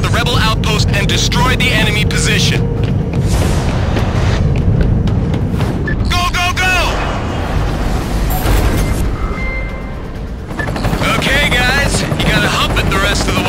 the rebel outpost and destroy the enemy position. Go, go, go! Okay, guys, you gotta hump it the rest of the